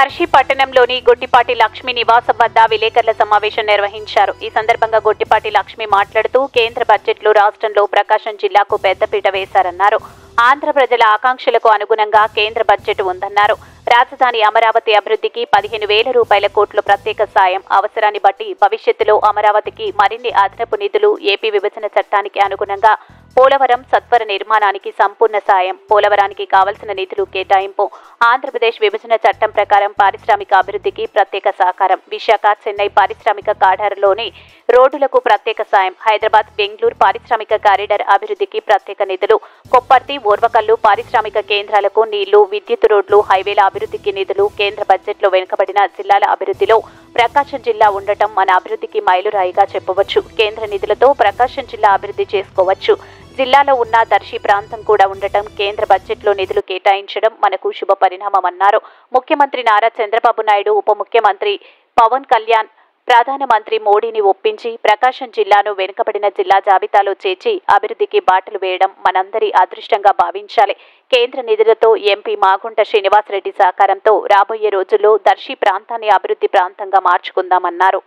దర్శి పట్టణంలోని గొట్టిపాటి లక్ష్మి నివాసం వద్ద విలేకరుల సమావేశం నిర్వహించారు. ఈ సందర్భంగా గొట్టిపాటి లక్ష్మి మాట్లాడుతూ కేంద్ర బడ్జెట్లో రాష్ట్రంలో ప్రకాశం జిల్లాకు పెద్దపీట వేశారన్నారు. ఆంధ్ర ప్రజల ఆకాంక్షలకు అనుగుణంగా కేంద్ర బడ్జెట్ ఉందన్నారు. రాజధాని అమరావతి అభివృద్ధికి 15,000 రూపాయల కోట్లు ప్రత్యేక సాయం, అవసరాన్ని బట్టి భవిష్యత్తులో అమరావతికి మరిన్ని అదనపు నిధులు, ఏపీ విభజన చట్టానికి అనుగుణంగా పోలవరం సత్వర నిర్మాణానికి సంపూర్ణ సాయం, పోలవరానికి కావలసిన నిధులు కేటాయింపు, ఆంధ్రప్రదేశ్ విభజన చట్టం ప్రకారం పారిశ్రామిక అభివృద్ధికి ప్రత్యేక సహకారం, విశాఖ చెన్నై పారిశ్రామిక కారిడార్లోని రోడ్డులకు ప్రత్యేక సాయం, హైదరాబాద్ బెంగళూరు పారిశ్రామిక కారిడార్ అభివృద్ధికి ప్రత్యేక నిధులు, కొప్పర్తి ఓర్వకల్లు పారిశ్రామిక కేంద్రాలకు నీళ్లు, విద్యుత్ రోడ్లు, హైవేల అభివృద్ధికి నిధులు. కేంద్ర బడ్జెట్లో వెనుకబడిన జిల్లాల అభివృద్ధిలో ప్రకాశం జిల్లా ఉండటం మన అభివృద్ధికి మైలురాయిగా చెప్పవచ్చు. కేంద్ర నిధులతో ప్రకాశం జిల్లా అభివృద్ధి చేసుకోవచ్చు. జిల్లాలో ఉన్న దర్శి ప్రాంతం కూడా ఉండటం, కేంద్ర బడ్జెట్లో నిధులు కేటాయించడం మనకు శుభ పరిణామమన్నారు. ముఖ్యమంత్రి నారా చంద్రబాబు నాయుడు, ఉప ముఖ్యమంత్రి పవన్ కళ్యాణ్ ప్రధానమంత్రి మోడీని ఒప్పించి ప్రకాశం జిల్లాను వెనుకబడిన జిల్లా జాబితాలో చేర్చి అభివృద్ధికి బాటలు వేయడం మనందరి అదృష్టంగా భావించాలి. కేంద్ర నిధులతో ఎంపీ మాగుంట శ్రీనివాసరెడ్డి సహకారంతో రాబోయే రోజుల్లో దర్శి ప్రాంతాన్ని అభివృద్ధి ప్రాంతంగా మార్చుకుందామన్నారు.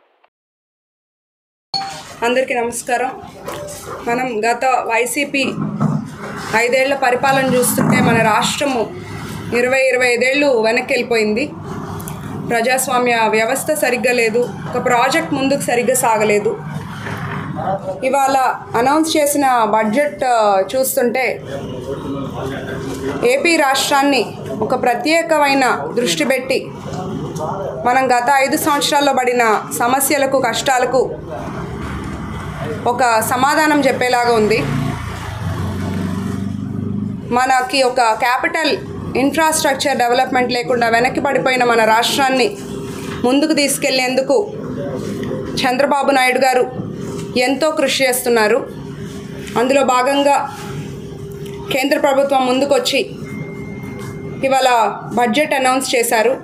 అందరికీ నమస్కారం. మనం గత వైసీపీ 5 ఏళ్ల పరిపాలన చూస్తుంటే మన రాష్ట్రము 20-25 ఏళ్ళు వెనక్కి వెళ్ళిపోయింది. ప్రజాస్వామ్య వ్యవస్థ సరిగ్గా లేదు, ఒక ప్రాజెక్ట్ ముందుకు సరిగ్గా సాగలేదు. ఇవాళ అనౌన్స్ చేసిన బడ్జెట్ చూస్తుంటే ఏపీ రాష్ట్రాన్ని ఒక ప్రత్యేకమైన దృష్టి పెట్టి మనం గత 5 సంవత్సరాల్లో పడిన సమస్యలకు, కష్టాలకు ఒక సమాధానం చెప్పేలాగా ఉంది. మనకి ఒక క్యాపిటల్ ఇన్ఫ్రాస్ట్రక్చర్ డెవలప్మెంట్ లేకుండా వెనక్కి పడిపోయిన మన రాష్ట్రాన్ని ముందుకు తీసుకెళ్లేందుకు చంద్రబాబు నాయుడు గారు ఎంతో కృషి చేస్తున్నారు. అందులో భాగంగా కేంద్ర ప్రభుత్వం ముందుకొచ్చి ఇవాళ బడ్జెట్ అనౌన్స్ చేశారు.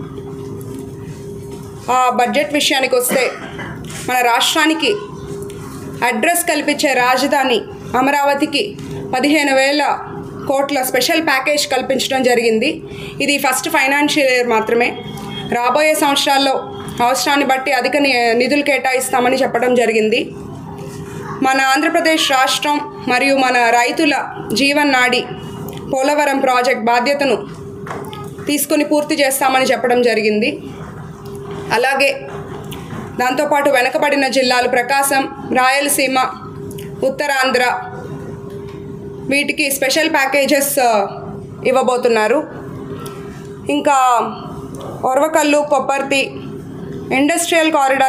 ఆ బడ్జెట్ విషయానికి వస్తే మన రాష్ట్రానికి అడ్రస్ కల్పించే రాజధాని అమరావతికి 15,000 కోట్ల స్పెషల్ ప్యాకేజ్ కల్పించడం జరిగింది. ఇది ఫస్ట్ ఫైనాన్షియల్ ఇయర్ మాత్రమే. రాబోయే సంవత్సరాల్లో అవసరాన్ని బట్టి అధిక నిధులు కేటాయిస్తామని చెప్పడం జరిగింది. మన ఆంధ్రప్రదేశ్ రాష్ట్రం మరియు మన రైతుల జీవనాడి పోలవరం ప్రాజెక్ట్ బాధ్యతను తీసుకుని పూర్తి చేస్తామని చెప్పడం జరిగింది. అలాగే దాంతోపాటు వెనకబడిన జిల్లాలు ప్రకాశం, రాయలసీమ, ఉత్తరాంధ్ర వీటికి స్పెషల్ ప్యాకేజెస్ ఇవ్వబోతున్నారు. ఇంకా ఓర్వకల్లు, కొప్పర్తి ఇండస్ట్రియల్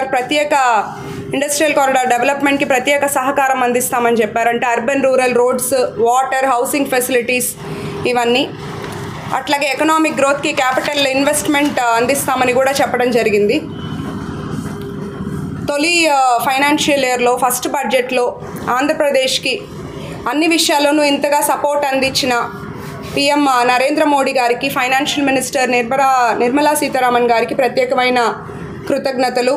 కారిడార్ డెవలప్మెంట్కి ప్రత్యేక సహకారం అందిస్తామని చెప్పారంటే urban rural roads, water, housing facilities ఇవన్నీ. అట్లాగే ఎకనామిక్ గ్రోత్కి క్యాపిటల్ ఇన్వెస్ట్మెంట్ అందిస్తామని కూడా చెప్పడం జరిగింది. తొలి ఫైనాన్షియల్ ఇయర్లో ఫస్ట్ బడ్జెట్లో ఆంధ్రప్రదేశ్కి అన్ని విషయాల్లోనూ ఇంతగా సపోర్ట్ అందించిన పీఎం నరేంద్ర మోడీ గారికి, ఫైనాన్షియల్ మినిస్టర్ నిర్మలా సీతారామన్ గారికి ప్రత్యేకమైన కృతజ్ఞతలు.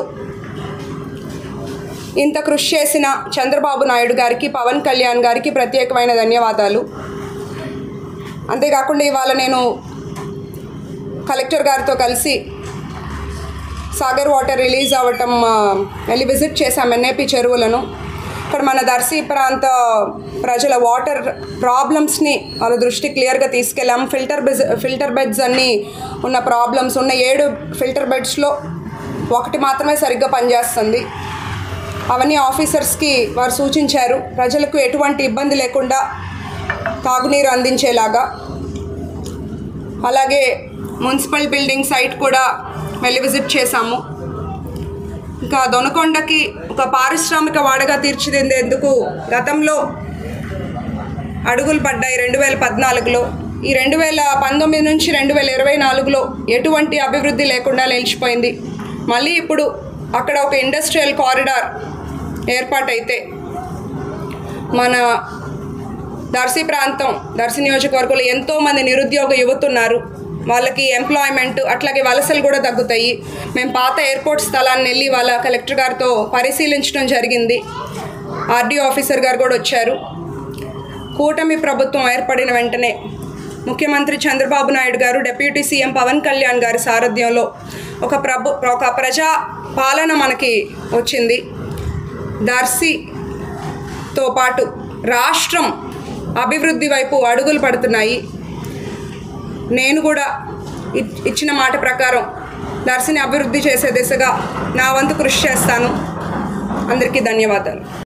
ఇంత కృషి చేసిన చంద్రబాబు నాయుడు గారికి, పవన్ కళ్యాణ్ గారికి ప్రత్యేకమైన ధన్యవాదాలు. అంతేకాకుండా ఇవాళ నేను కలెక్టర్ గారితో కలిసి సాగర్ వాటర్ రిలీజ్ అవ్వటం వెళ్ళి విజిట్ చేశాం ఎన్ఏపి చెరువులను. ఇక్కడ మన దర్శి ప్రాంత ప్రజల వాటర్ ప్రాబ్లమ్స్ని వాళ్ళ దృష్టి క్లియర్గా తీసుకెళ్ళాం. ఫిల్టర్ బెడ్స్ అన్నీ ఉన్న ప్రాబ్లమ్స్ ఉన్న 7 ఫిల్టర్ బెడ్స్లో 1 మాత్రమే సరిగ్గా పనిచేస్తుంది. అవన్నీ ఆఫీసర్స్కి వారు సూచించారు, ప్రజలకు ఎటువంటి ఇబ్బంది లేకుండా తాగునీరు అందించేలాగా. అలాగే మున్సిపల్ బిల్డింగ్ సైట్ కూడా వెళ్ళి విజిట్ చేశాము. ఇంకా దొనకొండకి ఒక పారిశ్రామిక వాడగా తీర్చిదిద్దేందుకు గతంలో అడుగులు పడ్డాయి 2014లో. ఈ 2019 నుంచి 2024లో ఎటువంటి అభివృద్ధి లేకుండా నిలిచిపోయింది. మళ్ళీ ఇప్పుడు అక్కడ ఒక ఇండస్ట్రియల్ కారిడార్ ఏర్పాటైతే మన దర్శి ప్రాంతం, దర్శి నియోజకవర్గంలో ఎంతోమంది నిరుద్యోగ యువతున్నారు. వాళ్ళకి ఎంప్లాయ్మెంట్, అట్లాగే వలసలు కూడా తగ్గుతాయి. మేము పాత ఎయిర్పోర్ట్ స్థలాన్ని వెళ్ళి వాళ్ళ కలెక్టర్ గారితో పరిశీలించడం జరిగింది. ఆర్డీఓ ఆఫీసర్ గారు కూడా వచ్చారు. కూటమి ప్రభుత్వం ఏర్పడిన వెంటనే ముఖ్యమంత్రి చంద్రబాబు నాయుడు గారు, డిప్యూటీ సీఎం పవన్ కళ్యాణ్ గారి సారథ్యంలో ఒక ప్రజా పాలన మనకి వచ్చింది. దర్శితో పాటు రాష్ట్రం అభివృద్ధి వైపు అడుగులు పడుతున్నాయి. నేను కూడా ఇచ్చిన మాట ప్రకారం దర్శిని అభివృద్ధి చేసే దిశగా నా వంతు కృషి చేస్తాను. అందరికీ ధన్యవాదాలు.